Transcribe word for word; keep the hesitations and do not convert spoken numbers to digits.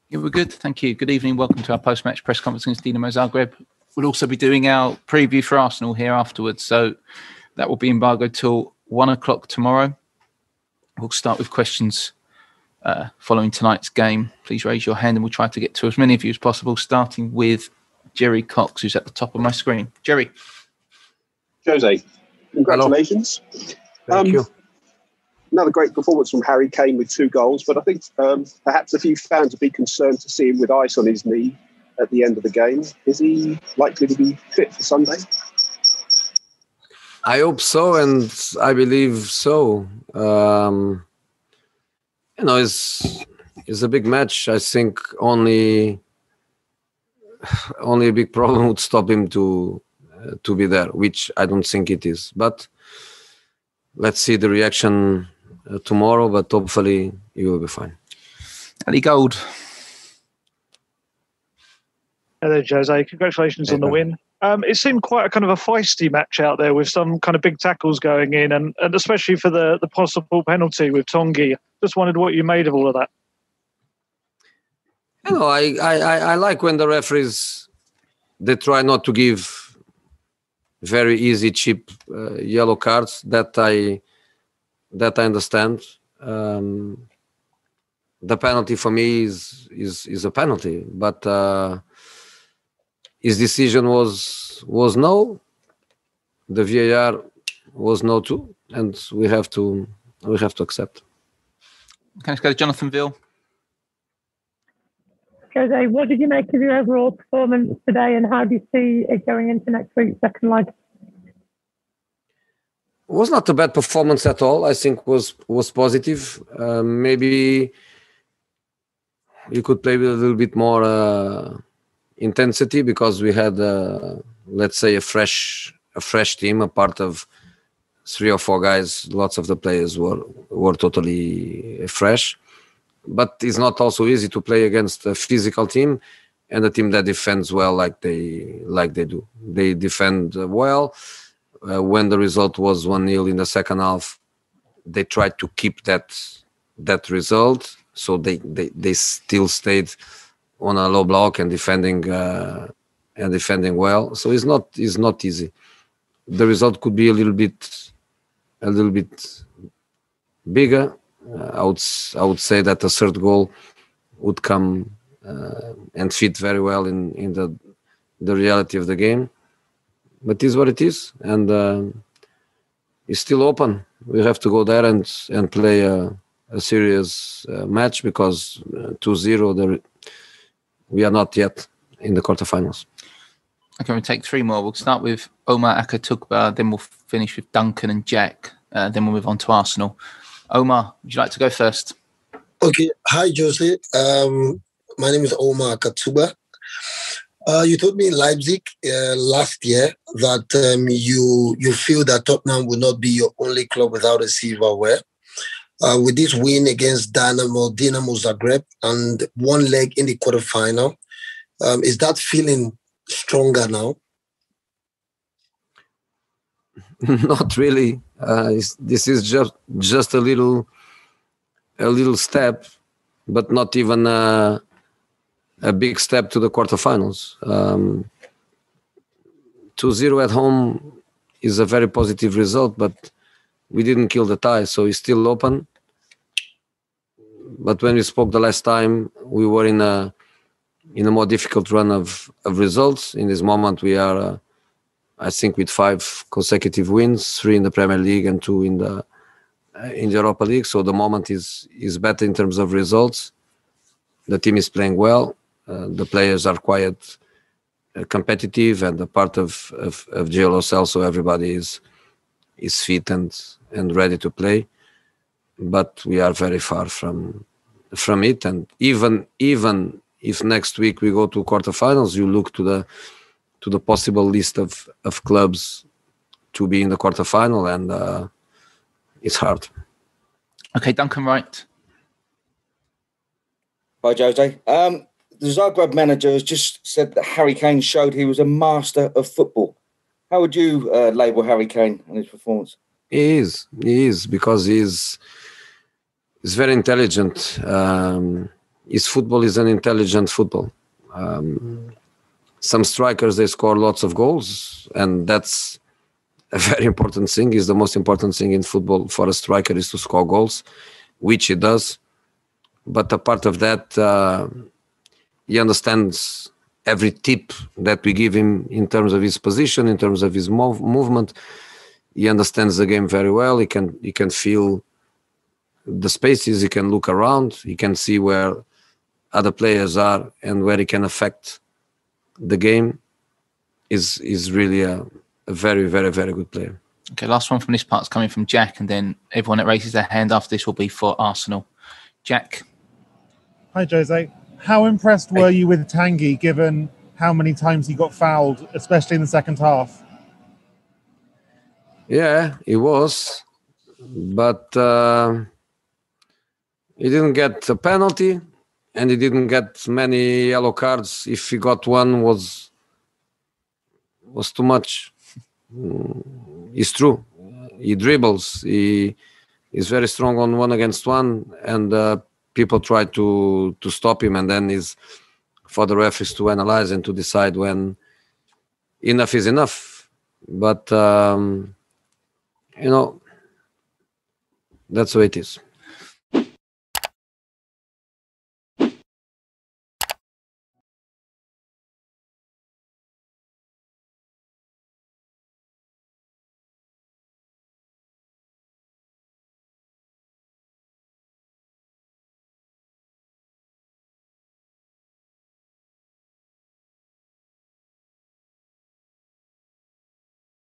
Yeah, we're good. Thank you. Good evening. Welcome to our post-match press conference against Dinamo Zagreb. We'll also be doing our preview for Arsenal here afterwards. So that will be embargoed till one o'clock tomorrow. We'll start with questions uh, following tonight's game. Please raise your hand and we'll try to get to as many of you as possible, starting with Jerry Cox, who's at the top of my screen. Jerry. Jose, congratulations. Thank um, you. Another great performance from Harry Kane with two goals, but I think um, perhaps a few fans would be concerned to see him with ice on his knee at the end of the game. Is he likely to be fit for Sunday? I hope so, and I believe so. Um, you know, it's it's a big match. I think only only a big problem would stop him to uh, to be there, which I don't think it is. But let's see the reaction uh, tomorrow. But hopefully, he will be fine. Ali Gold. Hello, Jose. Congratulations on the win. Um, it seemed quite a kind of a feisty match out there with some kind of big tackles going in, and, and especially for the, the possible penalty with Tanguy. Just wondered what you made of all of that. You know, I, I, I like when the referees, they try not to give very easy, cheap uh, yellow cards. That I that I understand. Um, the penalty for me is is is a penalty, but. Uh, His decision was was no. The V A R was no too, and we have to we have to accept. Okay, let's go to Jonathan Veal. Jose, what did you make of your overall performance today, and how do you see it going into next week's second leg? It was not a bad performance at all. I think was was positive. Uh, maybe you could play with a little bit more. Uh, intensity because we had uh, let's say a fresh a fresh team, a part of three or four guys. Lots of the players were were totally fresh, but it's not also easy to play against a physical team and a team that defends well like they like they do. They defend well. Uh, when the result was one nil in the second half, they tried to keep that that result, so they they, they still stayed on a low block and defending uh, and defending well. So it's not it's not easy. The result could be a little bit a little bit bigger. Uh, I would I would say that a third goal would come uh, and fit very well in, in the the reality of the game. But it is what it is, and uh, it's still open. We have to go there and and play a, a serious uh, match because uh, two zero the we are not yet in the quarterfinals. Okay, we'll take three more. We'll start with Omar Akatugba, then we'll finish with Duncan and Jack, uh, then we'll move on to Arsenal. Omar, would you like to go first? Okay. Hi, Jose. Um, my name is Omar Akatugba. Uh, you told me in Leipzig uh, last year that um, you you feel that Tottenham will not be your only club without a silverware. Uh, with this win against Dynamo, Dinamo Zagreb and one leg in the quarterfinal, um, is that feeling stronger now? Not really. Uh, this is just just a little a little step, but not even a, a big step to the quarterfinals. Um, two zero at home is a very positive result, but we didn't kill the tie, so it's still open. But when we spoke the last time, we were in a in a more difficult run of, of results. In this moment, we are, uh, I think, with five consecutive wins, three in the Premier League and two in the uh, in the Europa League. So the moment is is better in terms of results. The team is playing well. Uh, the players are quite uh, competitive, and a part of of, of G L O C L, so everybody is is fit and and ready to play. But we are very far from from it, and even even if next week we go to quarterfinals, you look to the to the possible list of, of clubs to be in the quarterfinal, and uh, it's hard. Okay, Duncan Wright. Hi, Jose. Um, the Zagreb manager has just said that Harry Kane showed he was a master of football. How would you uh, label Harry Kane and his performance? He is. He is, because he's, he's very intelligent. Um, his football is an intelligent football. Um, some strikers, they score lots of goals, and that's a very important thing. Is the most important thing in football for a striker is to score goals, which he does. But apart of that, uh, he understands every tip that we give him in terms of his position, in terms of his mov- movement. He understands the game very well. He can he can feel the spaces. He can look around. He can see where other players are and where he can affect the game. Is is really a, a very very very good player. Okay, last one from this part's coming from Jack, and then everyone that raises their hand after this will be for Arsenal. Jack. Hi, Jose. How impressed were you with Tanguy, given how many times he got fouled, especially in the second half? Yeah, he was, but uh, he didn't get a penalty, and he didn't get many yellow cards. If he got one, was was too much. It's true. He dribbles. He is very strong on one against one, and uh, people try to to stop him, and then is for the referees to analyze and to decide when enough is enough. But um, you know, that's the way it is.